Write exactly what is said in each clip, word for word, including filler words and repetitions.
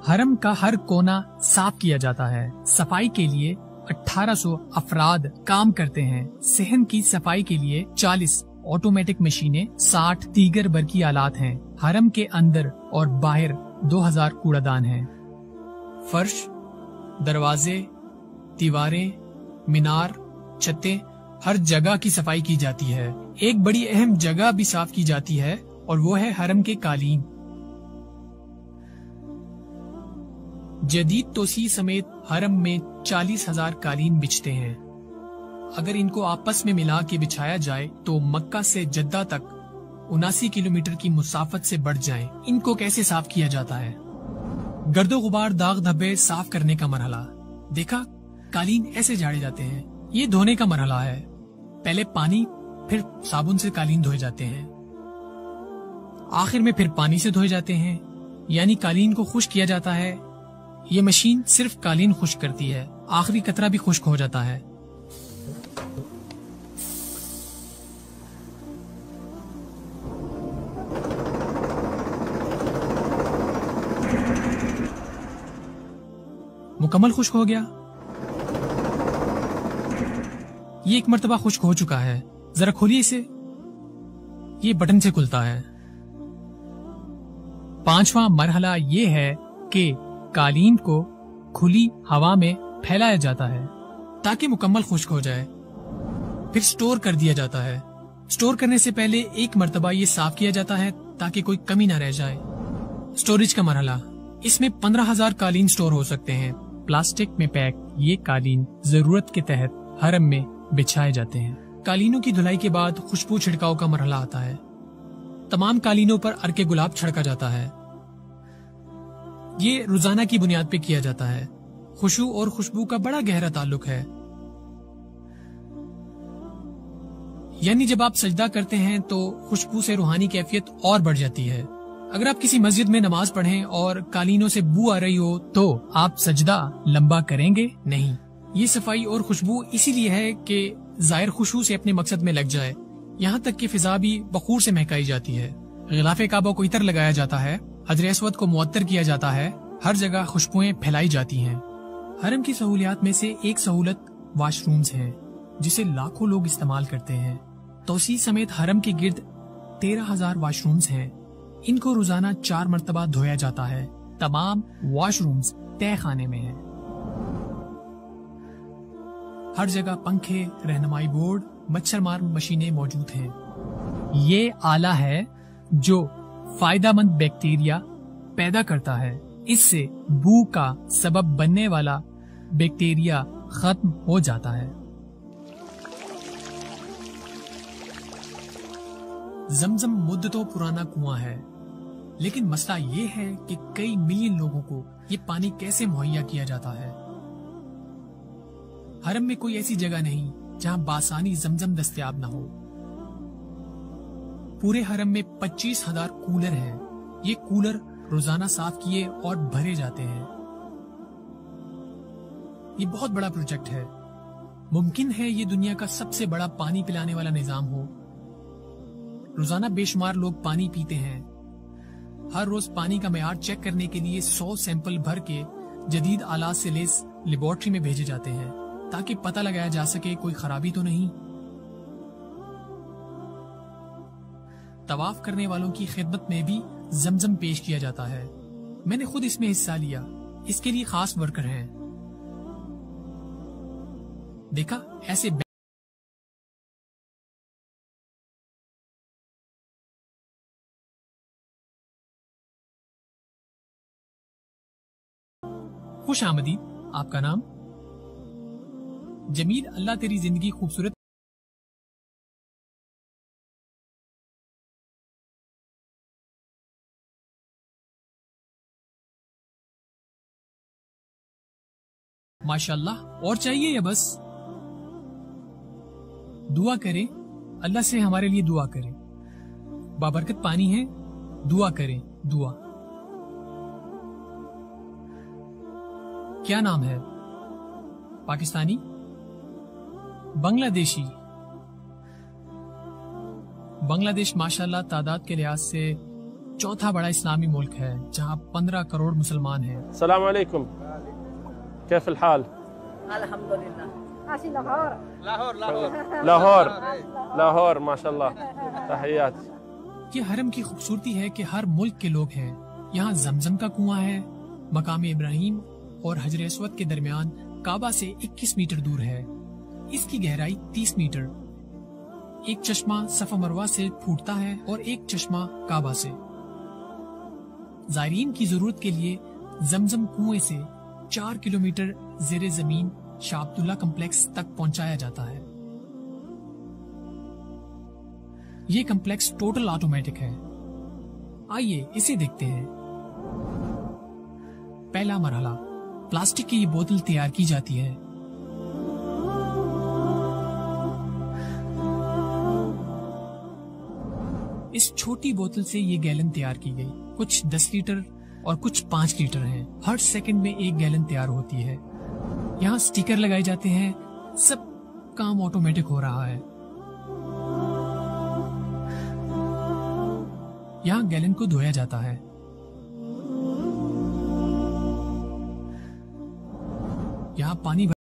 हरम का हर कोना साफ किया जाता है। सफाई के लिए अठारह सौ अफराद काम करते हैं। सहन की सफाई के लिए चालीस ऑटोमेटिक मशीनें, साठ दीगर बरकी आलात हैं। हरम के अंदर और बाहर दो हज़ार कूड़ादान हैं। फर्श, दरवाजे, दीवारें, मीनार, छतें, हर जगह की सफाई की जाती है। एक बड़ी अहम जगह भी साफ की जाती है और वो है हरम के कालीन। जदीद तोसी समेत हरम में चालीस हजार कालीन बिछते हैं। अगर इनको आपस में मिला के बिछाया जाए तो मक्का से जद्दा तक उनासी किलोमीटर की मुसाफत से बढ़ जाए। इनको कैसे साफ किया जाता है? गर्दो गुबार, दाग धब्बे साफ करने का मरहला। देखा, कालीन ऐसे झाड़े जाते हैं। ये धोने का मरहला है। पहले पानी, फिर साबुन से कालीन धोए जाते हैं। आखिर में फिर पानी से धोए जाते हैं, यानी कालीन को खुश्क किया जाता है। ये मशीन सिर्फ कालीन खुश्क करती है, आखिरी कतरा भी खुश्क हो जाता है। मुकम्मल खुश्क हो गया। ये एक मर्तबा खुश्क हो चुका है। जरा खोलिए इसे। ये बटन से खुलता है। पांचवा मरहला ये है कि कालीन को खुली हवा में फैलाया जाता है ताकि मुकम्मल खुश्क हो जाए। फिर स्टोर कर दिया जाता है। स्टोर करने से पहले एक मर्तबा ये साफ किया जाता है ताकि कोई कमी न रह जाए। स्टोरेज का मरहला, इसमें पंद्रह हजार कालीन स्टोर हो सकते हैं। प्लास्टिक में पैक ये कालीन जरूरत के तहत हरम में बिछाए जाते हैं। कालीनों की धुलाई के बाद खुशबू छिड़काव का मरहला आता है। तमाम कालीनों पर अर्के गुलाब छिड़का जाता है। ये रोजाना की बुनियाद पे किया जाता है। खुशबू और खुशबू का बड़ा गहरा ताल्लुक है। यानी जब आप सजदा करते हैं तो खुशबू से रूहानी कैफियत और बढ़ जाती है। अगर आप किसी मस्जिद में नमाज पढ़ें और कालीनों से बू आ रही हो तो आप सजदा लंबा करेंगे नहीं। ये सफाई और खुशबू इसीलिए है कि जाहिर खुशबू से अपने मकसद में लग जाए। यहाँ तक कि फिजा भी बखूर से महकाई जाती है। गिलाफे काबा को इतर लगाया जाता है। हजर अस्वद को मुअत्तर किया जाता है। हर जगह खुशबुएं फैलाई जाती हैं। हरम की सहूलियात में से एक सहूलत वाशरूम्स है जिसे लाखों लोग इस्तेमाल करते हैं। तोसी समेत हरम के गिर्द तेरह हजार वाशरूम्स हैं। इनको रोजाना चार मरतबा धोया जाता है। तमाम वॉशरूम्स तय खाने में हैं। हर जगह पंखे, रहनुमाई बोर्ड, मच्छर मार मशीनें मौजूद हैं। ये आला है जो फायदामंद बैक्टीरिया पैदा करता है। इससे बू का सबब बनने वाला बैक्टीरिया खत्म हो जाता है। जमजम मुद्दतों पुराना कुआं है, लेकिन मसला ये है कि कई मिलियन लोगों को ये पानी कैसे मुहैया किया जाता है। हरम में कोई ऐसी जगह नहीं जहां बासानी जमजम दस्तयाब न हो। पूरे हरम में पच्चीस हजार कूलर हैं। ये कूलर रोजाना साफ किए और भरे जाते हैं। ये बहुत बड़ा प्रोजेक्ट है। मुमकिन है ये दुनिया का सबसे बड़ा पानी पिलाने वाला निजाम हो। रोजाना बेशुमार लोग पानी पीते हैं। हर रोज पानी का मेयार चेक करने के लिए सौ सैंपल भर के जदीद आलात से लेस लेबोरेटरी में भेजे जाते हैं ताकि पता लगाया जा सके कोई खराबी तो नहीं। तवाफ करने वालों की खिदमत में भी जमजम पेश किया जाता है। मैंने खुद इसमें हिस्सा लिया। इसके लिए खास वर्कर हैं। देखा, ऐसे खुश आमदीद। आपका नाम? जमील। अल्लाह तेरी जिंदगी खूबसूरत। माशाल्लाह। और चाहिए या बस? दुआ करें, अल्लाह से हमारे लिए दुआ करें। बाबरकत पानी है, दुआ करें। दुआ। क्या नाम है? पाकिस्तानी? बांग्लादेशी? बांग्लादेश माशाल्लाह तादाद के लिहाज से चौथा बड़ा इस्लामी मुल्क है जहाँ पंद्रह करोड़ मुसलमान हैं। अस्सलाम वालेकुम, कैफ हाल? अल्हम्दुलिल्लाह। लाहौर लाहौर लाहौर लाहौर माशाल्लाह, तहियात। ये हरम की खूबसूरती है कि हर मुल्क के लोग हैं। यहाँ जमजम का कुआं है, मकाम इब्राहिम और हजर अस्वद के दरमियान काबा से इक्कीस मीटर दूर है। इसकी गहराई तीस मीटर। एक चश्मा सफा मरवा से फूटता है और एक चश्मा काबा से। जायरीन की जरूरत के लिए जमजम कुएं से चार किलोमीटर जेरे जमीन शाह अब्दुल्ला कम्प्लेक्स तक पहुंचाया जाता है। ये कम्प्लेक्स टोटल ऑटोमेटिक है। आइए इसे देखते हैं। पहला मरहला, प्लास्टिक की ये बोतल तैयार की जाती है। इस छोटी बोतल से ये गैलन तैयार की गई। कुछ दस लीटर और कुछ पाँच लीटर हैं। हर सेकंड में एक गैलन तैयार होती है। यहाँ स्टिकर लगाए जाते हैं। सब काम ऑटोमेटिक हो रहा है। यहाँ गैलन को धोया जाता है। यहाँ पानी भर...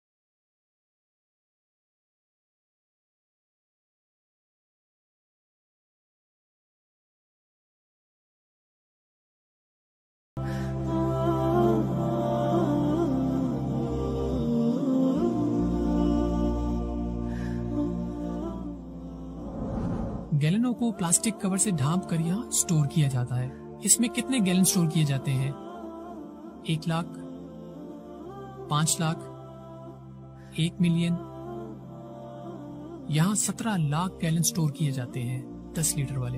गैलनों को प्लास्टिक कवर से ढांप कर यहाँ स्टोर किया जाता है। इसमें कितने गैलन स्टोर किए जाते हैं? एक लाख, पांच लाख, एक मिलियन। यहाँ सत्रह लाख गैलन स्टोर किए जाते हैं, दस लीटर वाले।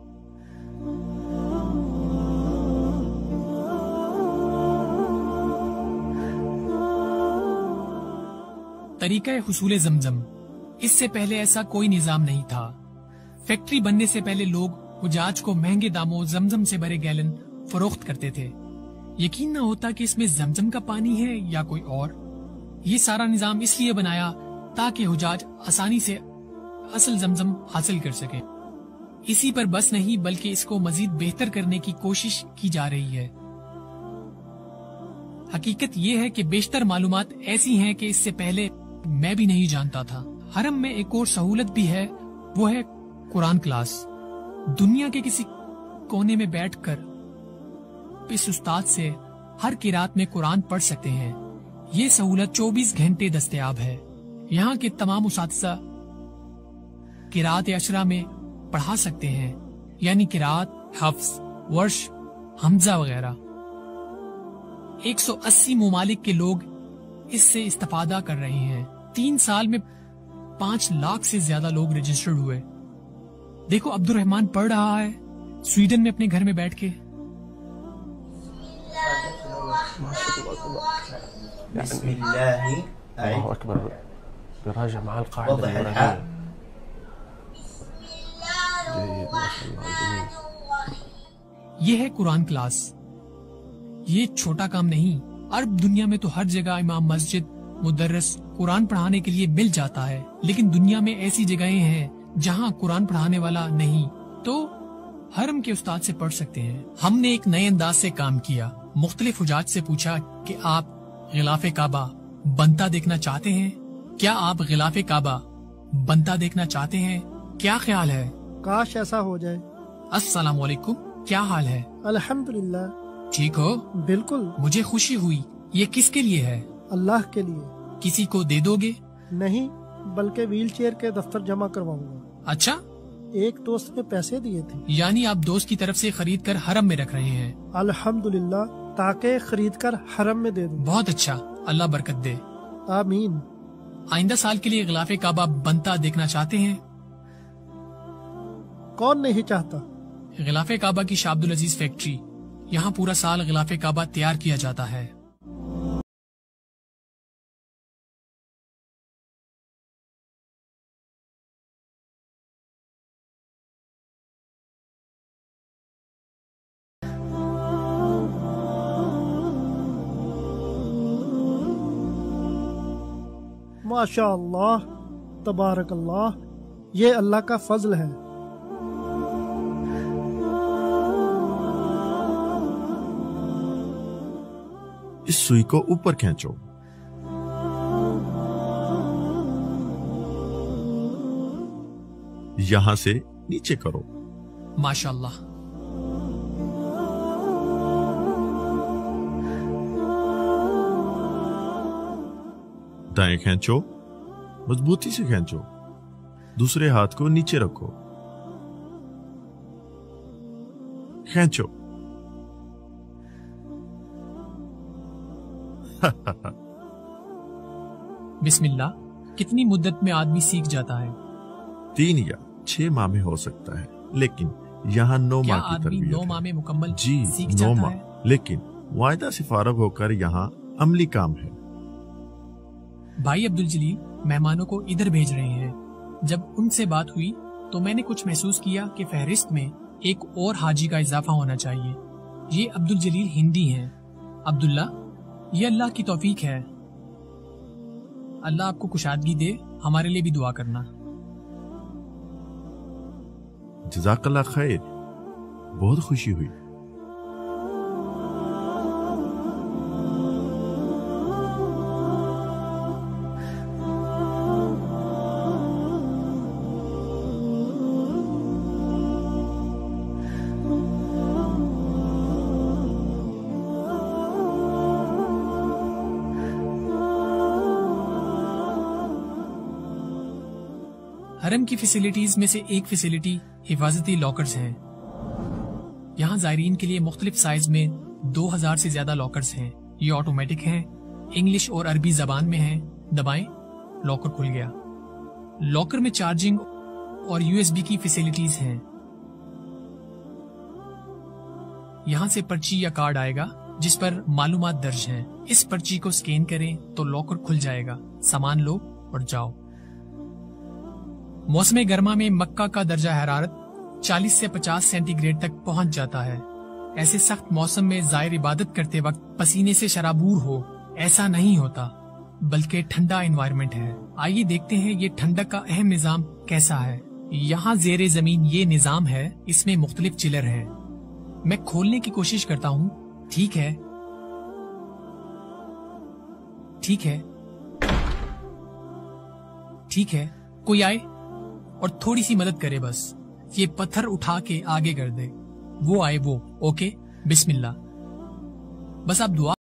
तरीका हुसूल जमजम। इससे पहले ऐसा कोई निजाम नहीं था। फैक्ट्री बनने से पहले लोग हुजाज को महंगे दामों जमजम से भरे गैलन फरोख्त करते थे। यकीन न होता कि इसमें जमजम का पानी है या कोई और। ये सारा निजाम इसलिए बनाया ताकि हुजाज आसानी से असल जमजम हासिल कर सके। इसी पर बस नहीं बल्कि इसको मजीद बेहतर करने की कोशिश की जा रही है। हकीकत ये है कि बेशतर मालूमात ऐसी हैं कि इससे पहले मैं भी नहीं जानता था। हरम में एक और सहूलत भी है, वो है कुरान क्लास। दुनिया के किसी कोने में बैठकर इस उस्ताद से हर किरात में कुरान पढ़ सकते हैं। ये सहूलत चौबीस घंटे दस्तयाब है। यहाँ के तमाम उस्ताद किरात अशरा में पढ़ा सकते हैं, यानी किरात, हफ्स, वर्श, हमजा वगैरह। एक सौ अस्सी मुमालिक के लोग इससे इस्तेफादा कर रहे हैं। तीन साल में पांच लाख से ज्यादा लोग रजिस्टर्ड हुए। देखो अब्दुल रहमान पढ़ रहा है स्वीडन में अपने घर में बैठ के। ये है कुरान क्लास। ये छोटा काम नहीं। अरब दुनिया में तो हर जगह इमाम मस्जिद, मुदर्रिस कुरान पढ़ाने के लिए मिल जाता है, लेकिन दुनिया में ऐसी जगहें हैं जहाँ कुरान पढ़ाने वाला नहीं, तो हरम के उस्ताद से पढ़ सकते हैं। हमने एक नए अंदाज से काम किया। मुख्तलिफ हुजाज से पूछा कि आप गिलाफे काबा बनता देखना चाहते हैं? क्या आप गिलाफे काबा बनता देखना चाहते हैं? क्या ख्याल है? काश ऐसा हो जाए। अस्सलाम वालेकुम, क्या हाल है? अल्हम्दुलिल्लाह। ठीक हो? बिल्कुल। मुझे खुशी हुई। ये किसके लिए है? अल्लाह के लिए। किसी को दे दोगे? नहीं, बल्कि व्हील चेयर के दफ्तर जमा करवाऊंगा। अच्छा, एक दोस्त ने पैसे दिए थे। यानी आप दोस्त की तरफ से खरीद कर हरम में रख रहे हैं? अल्हम्दुलिल्लाह, ताकि खरीद कर हरम में दे दूं। बहुत अच्छा, अल्लाह बरकत दे। आमीन। आइंदा साल के लिए गिलाफे काबा बनता देखना चाहते हैं? कौन नहीं चाहता। गिलाफे काबा की शाह अब्दुल अजीज फैक्ट्री। यहाँ पूरा साल गिलाफे काबा तैयार किया जाता है। माशा अल्लाह, तबारक अल्लाह, ये अल्लाह का फजल है। इस सुई को ऊपर खींचो। यहां से नीचे करो। माशाल्लाह। दाएं खींचो, मजबूती से खींचो। दूसरे हाथ को नीचे रखो, खींचो। बिस्मिल्लाह। कितनी मुद्दत में आदमी सीख जाता है? तीन या छह माह में हो सकता है, लेकिन यहाँ नौ क्या माह की आदमी तरबियत नौ है। माह में मुकम्मल जी सीख नौ जाता माह, है? लेकिन वायदा से फारग होकर यहाँ अमली काम है। भाई अब्दुल जलील मेहमानों को इधर भेज रहे हैं। जब उनसे बात हुई तो मैंने कुछ महसूस किया कि फहरिस्त में एक और हाजी का इजाफा होना चाहिए। ये अब्दुल जलील हिंदी हैं। अब्दुल्ला, ये अल्लाह की तौफीक है। अल्लाह आपको कुशादगी दे। हमारे लिए भी दुआ करना। जज़ाकल्लाह खैर, बहुत खुशी हुई। हरम की फैसिलिटीज में से एक फैसिलिटी हिफाजती लॉकर्स हैं। यहाँ जायरीन के लिए मुख्तलिफ साइज में दो हज़ार से ज्यादा लॉकर्स हैं। ये ऑटोमेटिक हैं, इंग्लिश और अरबी जबान में हैं। दबाएं, लॉकर खुल गया। लॉकर में चार्जिंग और यूएसबी की फैसिलिटीज हैं। यहाँ से पर्ची या कार्ड आएगा जिस पर मालूमात दर्ज हैं। इस पर्ची को स्कैन करें तो लॉकर खुल जाएगा। सामान लो और जाओ। मौसम गर्मा में मक्का का दर्जा हरारत चालीस से पचास सेंटीग्रेड तक पहुंच जाता है। ऐसे सख्त मौसम में जाहिर इबादत करते वक्त पसीने से शराबूर हो, ऐसा नहीं होता, बल्कि ठंडा एनवायरनमेंट है। आइए देखते हैं ये ठंडक का अहम निजाम कैसा है। यहाँ जेरे जमीन ये निजाम है। इसमें मुख्तलिफ चिलर हैं। मैं खोलने की कोशिश करता हूँ। ठीक है, ठीक है, ठीक है। कोई आए और थोड़ी सी मदद करे बस। ये पत्थर उठा के आगे कर दे। वो आए वो। ओके, बिस्मिल्लाह। बस आप दुआ।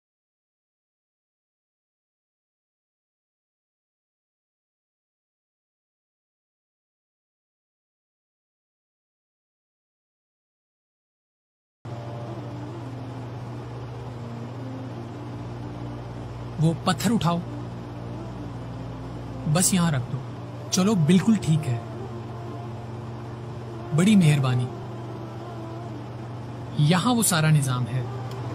वो पत्थर उठाओ, बस यहां रख दो। चलो, बिल्कुल ठीक है। बड़ी मेहरबानी। यहां वो सारा निजाम है।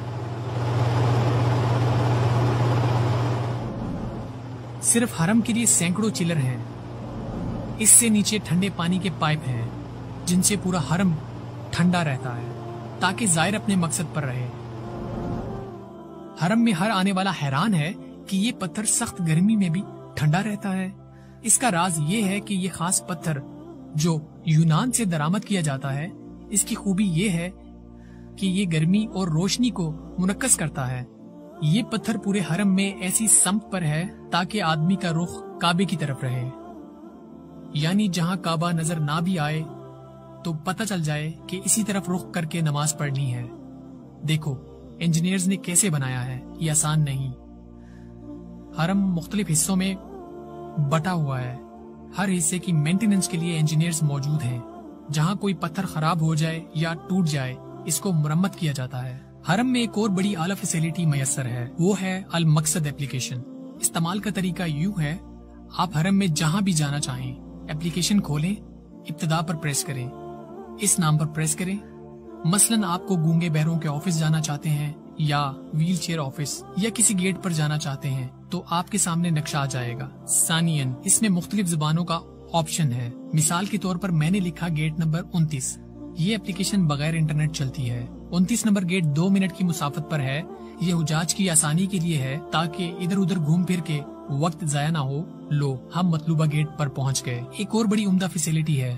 सिर्फ हरम के लिए सैकड़ों चिलर हैं। इससे नीचे ठंडे पानी के पाइप हैं जिनसे पूरा हरम ठंडा रहता है ताकि जायर अपने मकसद पर रहे। हरम में हर आने वाला हैरान है कि ये पत्थर सख्त गर्मी में भी ठंडा रहता है। इसका राज ये है कि ये खास पत्थर जो यूनान से दरामद किया जाता है, इसकी खूबी ये है कि ये गर्मी और रोशनी को मुनक्कस करता है। ये पत्थर पूरे हरम में ऐसी समत पर है ताकि आदमी का रुख काबे की तरफ रहे, यानी जहाँ काबा नजर ना भी आए तो पता चल जाए कि इसी तरफ रुख करके नमाज पढ़नी है। देखो इंजीनियर्स ने कैसे बनाया है, ये आसान नहीं। हरम मुख्तलिफ हिस्सों में बटा हुआ है। हर हिस्से की मेंटेनेंस के लिए इंजीनियर्स मौजूद हैं। जहाँ कोई पत्थर खराब हो जाए या टूट जाए, इसको मुरम्मत किया जाता है। हरम में एक और बड़ी आला फैसिलिटी मैसर है, वो है अल मकसद एप्लीकेशन। इस्तेमाल का तरीका यूं है, आप हरम में जहाँ भी जाना चाहें, एप्लीकेशन खोलें, इब्तिदा पर प्रेस करें, इस नाम पर प्रेस करें। मसलन आपको गूंगे बहरों के ऑफिस जाना चाहते हैं या व्हील चेयर ऑफिस या किसी गेट पर जाना चाहते हैं तो आपके सामने नक्शा आ जाएगा। सानियन, इसमें मुख्तलिफ जुबानों का ऑप्शन है। मिसाल के तौर पर मैंने लिखा गेट नंबर उनतीस। ये एप्लीकेशन बगैर इंटरनेट चलती है। उनतीस नंबर गेट दो मिनट की मुसाफत पर है। ये हुजाज की आसानी के लिए है ताकि इधर उधर घूम फिर के वक्त जाया ना हो। लो, हम मतलूबा गेट पर पहुंच गए। एक और बड़ी उम्दा फैसिलिटी है।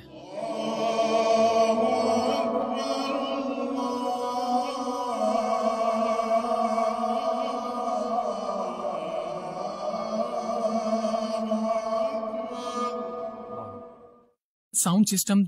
साउंड सिस्टम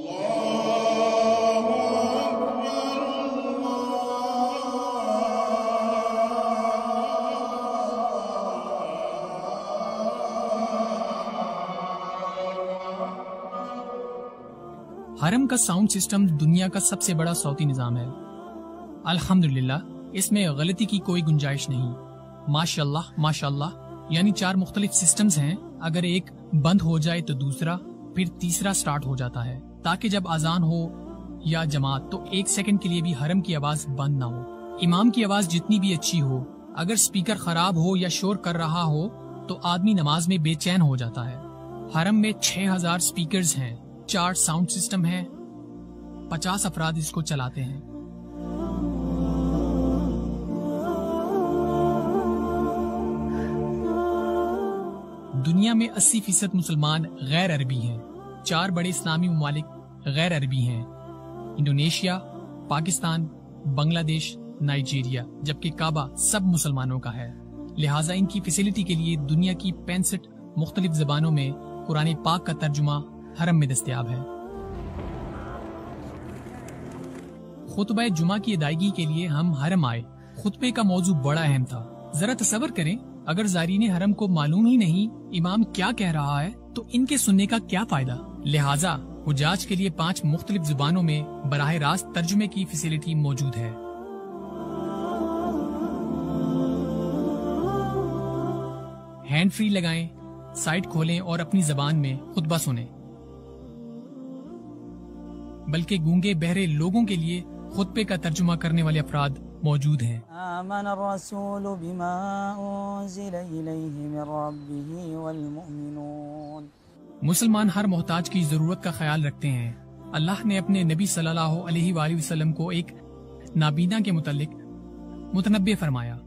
हरम का साउंड सिस्टम दुनिया का सबसे बड़ा सौती निजाम है। अल्हम्दुलिल्लाह इसमें गलती की कोई गुंजाइश नहीं। माशाल्लाह माशाल्लाह यानी चार मुख्तलिफ सिस्टम्स हैं। अगर एक बंद हो जाए तो दूसरा, फिर तीसरा स्टार्ट हो जाता है, ताकि जब अजान हो या जमात तो एक सेकंड के लिए भी हरम की आवाज बंद ना हो। इमाम की आवाज जितनी भी अच्छी हो, अगर स्पीकर खराब हो या शोर कर रहा हो तो आदमी नमाज में बेचैन हो जाता है। हरम में छह हजार स्पीकर्स हैं, चार साउंड सिस्टम है, पचास अफराद इसको चलाते हैं। दुनिया में अस्सी फीसद मुसलमान गैर अरबी हैं। चार बड़े इस्लामी ममालिक गैर अरबी हैं, इंडोनेशिया, पाकिस्तान, बांग्लादेश, नाइजीरिया, जबकि काबा सब मुसलमानों का है। लिहाजा इनकी फैसिलिटी के लिए दुनिया की पैंसठ मुख्तलिफ जबानों में कुरान पाक का तर्जुमा हरम में दस्तयाब है। खुतबा जुमा की अदायगी के लिए हम हरम आए। खुतबे का मौजू बड़ा अहम था। जरा तसव्वुर करें, अगर ज़ारीने हरम को मालूम ही नहीं इमाम क्या कह रहा है तो इनके सुनने का क्या फायदा। लिहाजा हुज्जाज के लिए पांच मुख्तलिफ जुबानों में बराह रास्त तर्जुमे की फैसिलिटी मौजूद है। हैंड फ्री लगाएं, साइट खोलें और अपनी जबान में खुतबा सुनें। बल्कि गूंगे बहरे लोगों के लिए खुतबे का तर्जुमा करने वाले अफराद मौजूद हैं। मुसलमान हर मोहताज की जरूरत का ख्याल रखते हैं। अल्लाह ने अपने नबी सल्लल्लाहु अलैहि वसल्लम को एक नाबीना के मुतल्लिक मुतनब्बे फरमाया।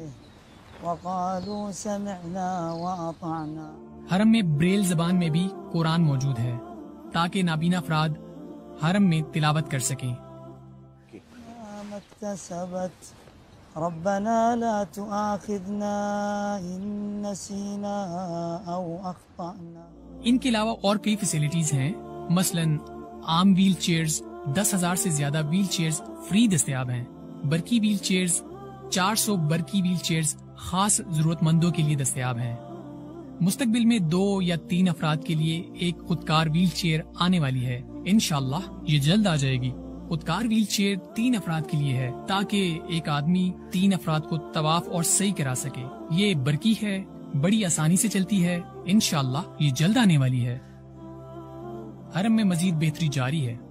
हरम में ब्रेल जबान में भी कुरान मौजूद है, ताकि नाबीना अफराद हरम में तिलावत कर सकें। रब्बना ला तुआखिज़ना इन नसीना औ अख्ताना। इनके अलावा और कई फैसिलिटीज हैं, मसलन आम व्हील चेयर्स दस हजार से ज्यादा व्हील चेयर्स फ्री दस्तयाब हैं। बरकी व्हील चेयर्स चार सौ बरकी व्हील चेयर्स खास जरूरतमंदों के लिए दस्तयाब हैं। मुस्तकबिल में दो या तीन अफराद के लिए एक खुदकार व्हील चेयर आने वाली है। इंशाअल्लाह ये जल्द आ जाएगी। खुदकार व्हील चेयर तीन अफराद के लिए है, ताकि एक आदमी तीन अफराद को तवाफ और सही करा सके। ये बरकी है, बड़ी आसानी से चलती है। इंशाअल्लाह ये जल्द आने वाली है। हरम में मजीद बेहतरी जारी है।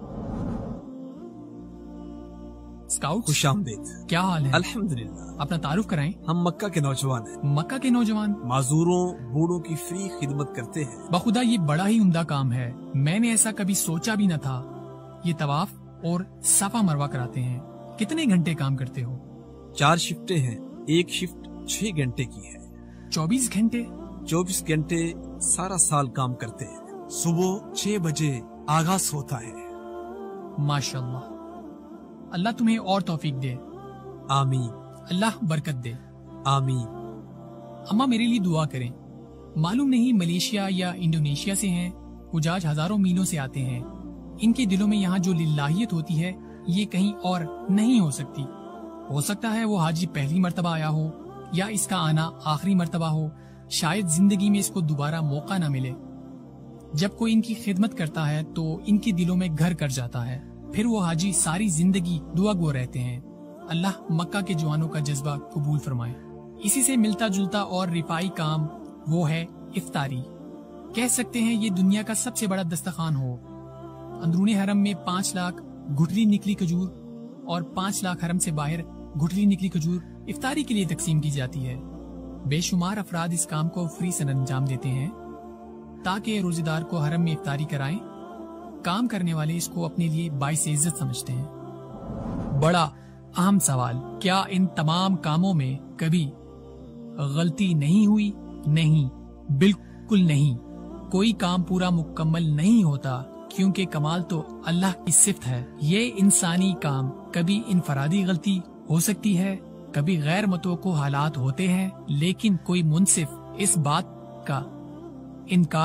स्काउट खुशामदीद, क्या हाल है? अल्हम्दुलिल्लाह। अपना तारुफ कराएं। हम मक्का के नौजवान हैं। मक्का के नौजवान माजूरों बूढ़ों की फ्री खिदमत करते हैं। बखुदा ये बड़ा ही उम्दा काम है। मैंने ऐसा कभी सोचा भी न था। ये तवाफ और सफा मरवा कराते हैं। कितने घंटे काम करते हो? चार शिफ्टें हैं, एक शिफ्ट छह घंटे की है। चौबीस घंटे चौबीस घंटे सारा साल काम करते हैं। सुबह छह बजे आगाज होता है। माशाल्लाह, अल्लाह तुम्हें और तौफीक दे। आमीन। अल्लाह बरकत दे। आमीन। अम्मा मेरे लिए दुआ करें। मालूम नहीं मलेशिया या इंडोनेशिया से हैं, हुजाज हजारों मीलों से आते हैं। इनके दिलों में यहाँ जो लिल्लाहियत होती है ये कहीं और नहीं हो सकती। हो सकता है वो हाजी पहली मर्तबा आया हो या इसका आना आखिरी मर्तबा हो। शायद जिंदगी में इसको दोबारा मौका ना मिले। जब कोई इनकी खिदमत करता है तो इनके दिलों में घर कर जाता है। फिर वो हाजी सारी जिंदगी दुआ गो रहते हैं। अल्लाह मक्का के जवानों का जज्बा कबूल फरमाए। इसी से मिलता जुलता और रिफाई काम वो है इफ्तारी। कह सकते हैं ये दुनिया का सबसे बड़ा दस्तरखान हो। अंदरूनी हरम में पाँच लाख घुटली निकली खजूर और पाँच लाख हरम से बाहर घुटली निकली खजूर इफ्तारी के लिए तकसीम की जाती है। बेशुमार अफराद इस काम को फ्री से अंजाम देते हैं ताकि रोजेदार को हरम में इफ्तारी कराएं। काम करने वाले इसको अपने लिए बाइस इज्जत समझते हैं। बड़ा अहम सवाल, क्या इन तमाम कामों में कभी गलती नहीं हुई? नहीं, बिल्कुल नहीं। कोई काम पूरा मुकम्मल नहीं होता, क्योंकि कमाल तो अल्लाह की सिफ्त है। ये इंसानी काम कभी इनफरादी गलती हो सकती है, कभी गैर मुतवक्को हालात होते हैं, लेकिन कोई मुनसिफ इस बात का इनकार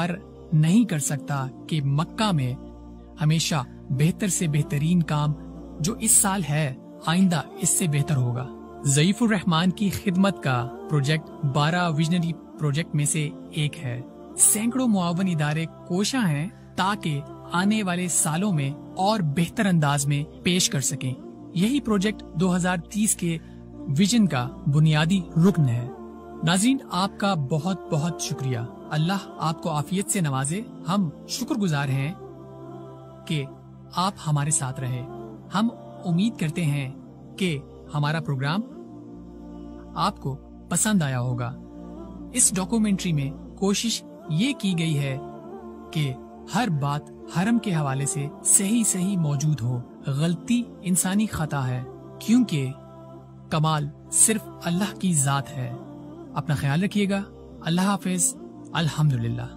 نہیں کر سکتا کہ مکہ میں ہمیشہ بہتر سے بہترین کام جو اس سال ہے آئندہ اس سے بہتر ہوگا۔ ضعیف الرحمان کی خدمت کا پروجیکٹ بارہ ویژنری پروجیکٹ میں سے ایک ہے۔ سینکڑوں معاون ادارے کوشاں ہیں تاکہ آنے والے سالوں میں اور بہتر انداز میں پیش کر سکیں۔ یہی پروجیکٹ دو ہزار تیس کے ویژن کا بنیادی رکن ہے۔ ناظرین، آپ کا بہت بہت شکریہ۔ اللہ آپ کو عافیت سے نوازے۔ ہم شکر گزار ہیں کہ آپ ہمارے ساتھ رہے۔ ہم امید کرتے ہیں کہ ہمارا پروگرام آپ کو پسند آیا ہوگا۔ اس ڈاکومنٹری میں کوشش یہ کی گئی ہے کہ ہر بات حرم کے حوالے سے صحیح صحیح موجود ہو۔ غلطی انسانی خطا ہے، کیونکہ کمال صرف اللہ کی ذات ہے۔ اپنا خیال رکھیے گا۔ اللہ حافظ۔ الحمدللہ۔